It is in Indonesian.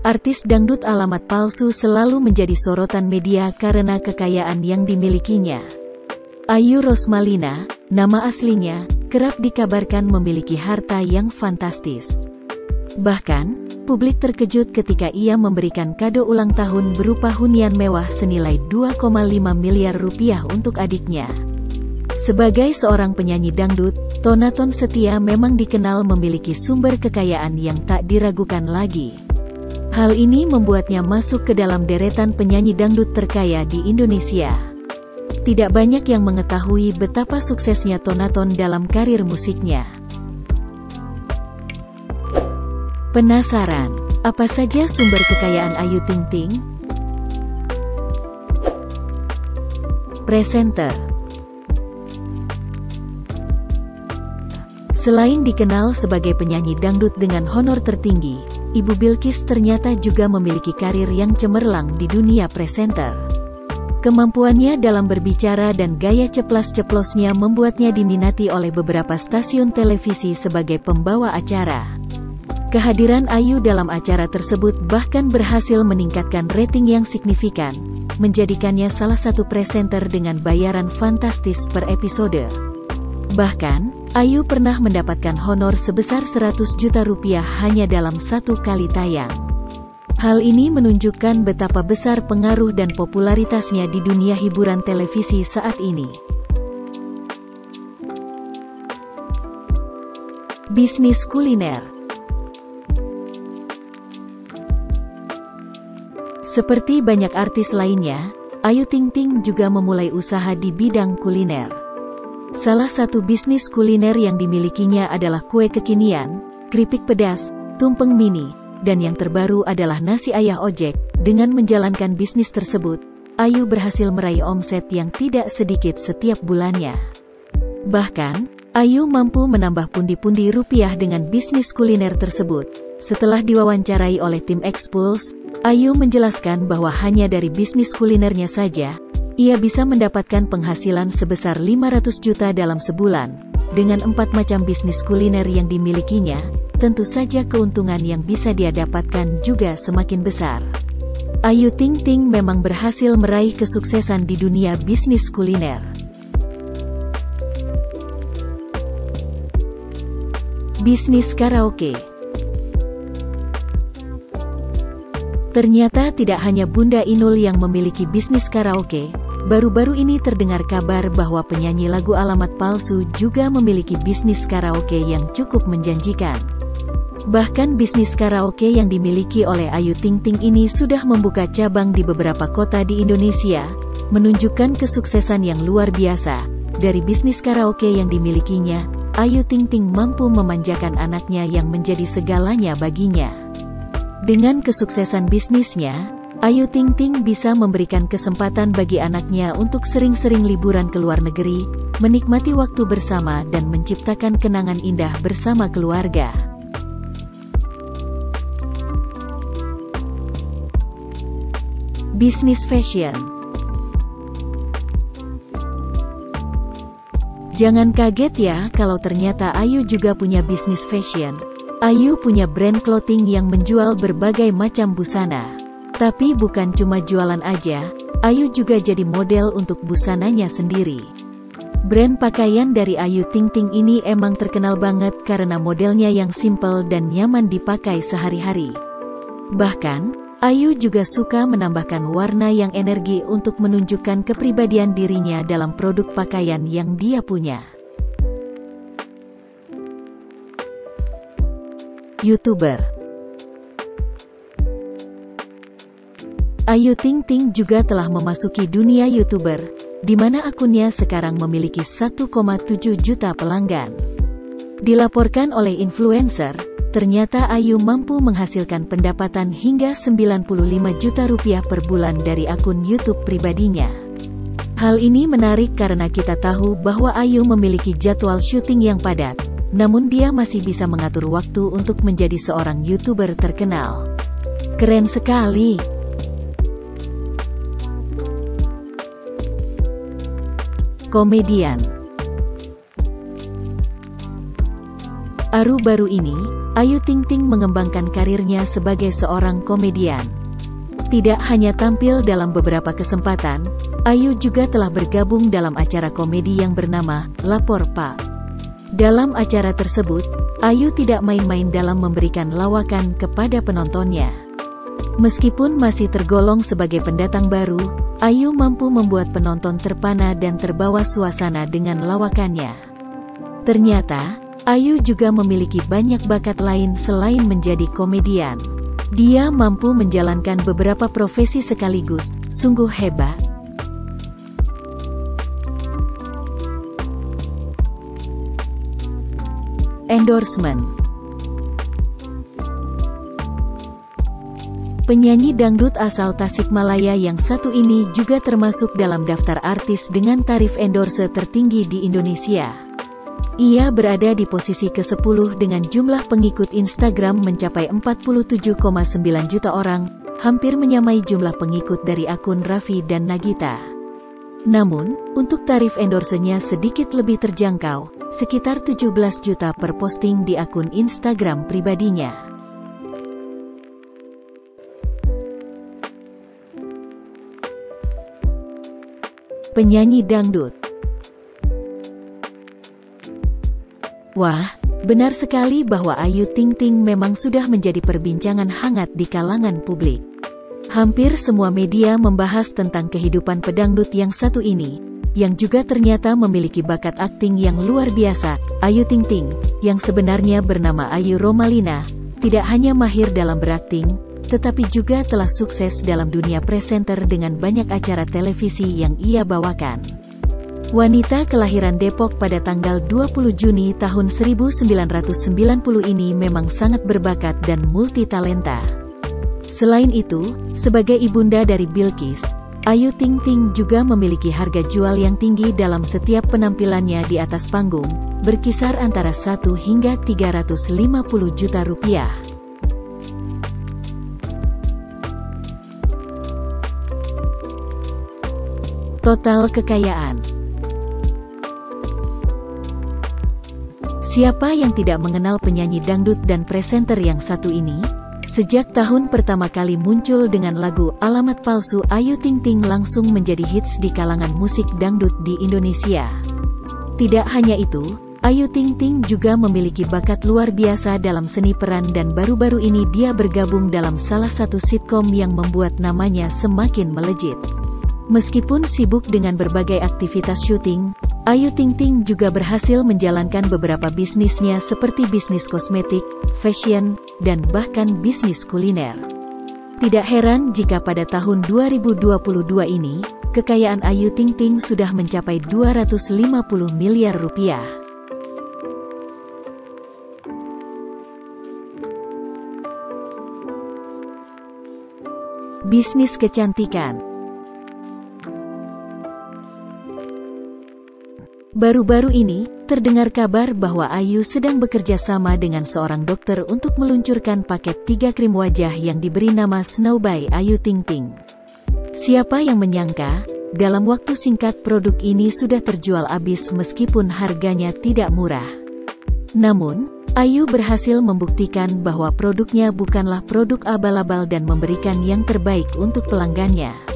Artis dangdut alamat palsu selalu menjadi sorotan media karena kekayaan yang dimilikinya. Ayu Rosmalina, nama aslinya, kerap dikabarkan memiliki harta yang fantastis. Bahkan, publik terkejut ketika ia memberikan kado ulang tahun berupa hunian mewah senilai 2,5 miliar rupiah untuk adiknya. Sebagai seorang penyanyi dangdut, Tonatton Setia memang dikenal memiliki sumber kekayaan yang tak diragukan lagi. Hal ini membuatnya masuk ke dalam deretan penyanyi dangdut terkaya di Indonesia. Tidak banyak yang mengetahui betapa suksesnya Tonatton dalam karir musiknya. Penasaran, apa saja sumber kekayaan Ayu Ting Ting? Presenter. Selain dikenal sebagai penyanyi dangdut dengan honor tertinggi, Ibu Bilqis ternyata juga memiliki karir yang cemerlang di dunia presenter. Kemampuannya dalam berbicara dan gaya ceplas-ceplosnya membuatnya diminati oleh beberapa stasiun televisi sebagai pembawa acara. Kehadiran Ayu dalam acara tersebut bahkan berhasil meningkatkan rating yang signifikan, menjadikannya salah satu presenter dengan bayaran fantastis per episode. Bahkan, Ayu pernah mendapatkan honor sebesar 100 juta rupiah hanya dalam satu kali tayang. Hal ini menunjukkan betapa besar pengaruh dan popularitasnya di dunia hiburan televisi saat ini. Bisnis kuliner. Seperti banyak artis lainnya, Ayu Ting Ting juga memulai usaha di bidang kuliner. Salah satu bisnis kuliner yang dimilikinya adalah kue kekinian, keripik pedas, tumpeng mini, dan yang terbaru adalah nasi ayah ojek. Dengan menjalankan bisnis tersebut, Ayu berhasil meraih omset yang tidak sedikit setiap bulannya. Bahkan, Ayu mampu menambah pundi-pundi rupiah dengan bisnis kuliner tersebut. Setelah diwawancarai oleh tim Expulse, Ayu menjelaskan bahwa hanya dari bisnis kulinernya saja, ia bisa mendapatkan penghasilan sebesar 500 juta dalam sebulan. Dengan 4 macam bisnis kuliner yang dimilikinya, tentu saja keuntungan yang bisa dia dapatkan juga semakin besar. Ayu Ting Ting memang berhasil meraih kesuksesan di dunia bisnis kuliner. Bisnis karaoke. Ternyata tidak hanya Bunda Inul yang memiliki bisnis karaoke. Baru-baru ini terdengar kabar bahwa penyanyi lagu alamat palsu juga memiliki bisnis karaoke yang cukup menjanjikan. Bahkan bisnis karaoke yang dimiliki oleh Ayu Ting Ting ini sudah membuka cabang di beberapa kota di Indonesia, menunjukkan kesuksesan yang luar biasa. Dari bisnis karaoke yang dimilikinya, Ayu Ting Ting mampu memanjakan anaknya yang menjadi segalanya baginya. Dengan kesuksesan bisnisnya, Ayu Ting Ting bisa memberikan kesempatan bagi anaknya untuk sering-sering liburan ke luar negeri, menikmati waktu bersama dan menciptakan kenangan indah bersama keluarga. Bisnis fashion. Jangan kaget ya kalau ternyata Ayu juga punya bisnis fashion. Ayu punya brand clothing yang menjual berbagai macam busana. Tapi bukan cuma jualan aja, Ayu juga jadi model untuk busananya sendiri. Brand pakaian dari Ayu Ting Ting ini emang terkenal banget karena modelnya yang simple dan nyaman dipakai sehari-hari. Bahkan, Ayu juga suka menambahkan warna yang energi untuk menunjukkan kepribadian dirinya dalam produk pakaian yang dia punya. YouTuber. Ayu Ting Ting juga telah memasuki dunia YouTuber, di mana akunnya sekarang memiliki 1,7 juta pelanggan. Dilaporkan oleh influencer, ternyata Ayu mampu menghasilkan pendapatan hingga 95 juta rupiah per bulan dari akun YouTube pribadinya. Hal ini menarik karena kita tahu bahwa Ayu memiliki jadwal syuting yang padat, namun dia masih bisa mengatur waktu untuk menjadi seorang YouTuber terkenal. Keren sekali! Komedian. Baru-baru ini, Ayu Ting Ting mengembangkan karirnya sebagai seorang komedian. Tidak hanya tampil dalam beberapa kesempatan, Ayu juga telah bergabung dalam acara komedi yang bernama Lapor Pak. Dalam acara tersebut, Ayu tidak main-main dalam memberikan lawakan kepada penontonnya. Meskipun masih tergolong sebagai pendatang baru, Ayu mampu membuat penonton terpana dan terbawa suasana dengan lawakannya. Ternyata, Ayu juga memiliki banyak bakat lain selain menjadi komedian. Dia mampu menjalankan beberapa profesi sekaligus, sungguh hebat. Endorsement. Penyanyi dangdut asal Tasikmalaya yang satu ini juga termasuk dalam daftar artis dengan tarif endorse tertinggi di Indonesia. Ia berada di posisi ke-10 dengan jumlah pengikut Instagram mencapai 47,9 juta orang, hampir menyamai jumlah pengikut dari akun Raffi dan Nagita. Namun, untuk tarif endorsenya sedikit lebih terjangkau, sekitar 17 juta per posting di akun Instagram pribadinya. Penyanyi dangdut. Wah, benar sekali bahwa Ayu Ting Ting memang sudah menjadi perbincangan hangat di kalangan publik. Hampir semua media membahas tentang kehidupan pedangdut yang satu ini, yang juga ternyata memiliki bakat akting yang luar biasa. Ayu Ting Ting, yang sebenarnya bernama Ayu Romalina, tidak hanya mahir dalam berakting, tetapi juga telah sukses dalam dunia presenter dengan banyak acara televisi yang ia bawakan. Wanita kelahiran Depok pada tanggal 20 Juni tahun 1990 ini memang sangat berbakat dan multitalenta. Selain itu, sebagai ibunda dari Bilqis, Ayu Ting Ting juga memiliki harga jual yang tinggi dalam setiap penampilannya di atas panggung, berkisar antara 1 hingga 350 juta rupiah. Total kekayaan. Siapa yang tidak mengenal penyanyi dangdut dan presenter yang satu ini? Sejak tahun pertama kali muncul dengan lagu Alamat Palsu, Ayu Ting Ting langsung menjadi hits di kalangan musik dangdut di Indonesia. Tidak hanya itu, Ayu Ting Ting juga memiliki bakat luar biasa dalam seni peran dan baru-baru ini dia bergabung dalam salah satu sitkom yang membuat namanya semakin melejit. Meskipun sibuk dengan berbagai aktivitas syuting, Ayu Ting Ting juga berhasil menjalankan beberapa bisnisnya seperti bisnis kosmetik, fashion, dan bahkan bisnis kuliner. Tidak heran jika pada tahun 2022 ini, kekayaan Ayu Ting Ting sudah mencapai 250 miliar rupiah. Bisnis kecantikan. Baru-baru ini, terdengar kabar bahwa Ayu sedang bekerja sama dengan seorang dokter untuk meluncurkan paket 3 krim wajah yang diberi nama Snow by Ayu Ting Ting. Siapa yang menyangka, dalam waktu singkat produk ini sudah terjual habis meskipun harganya tidak murah. Namun, Ayu berhasil membuktikan bahwa produknya bukanlah produk abal-abal dan memberikan yang terbaik untuk pelanggannya.